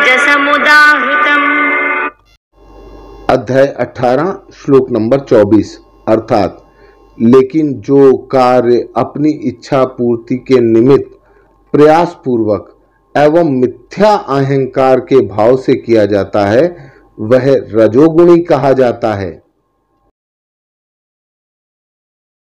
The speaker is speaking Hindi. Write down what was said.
रजसमुदाहृतम्। अध्याय 18 श्लोक नंबर 24 अर्थात लेकिन जो कार्य अपनी इच्छा पूर्ति के निमित्त प्रयास पूर्वक एवं मिथ्या अहंकार के भाव से किया जाता है वह रजोगुणी कहा जाता है।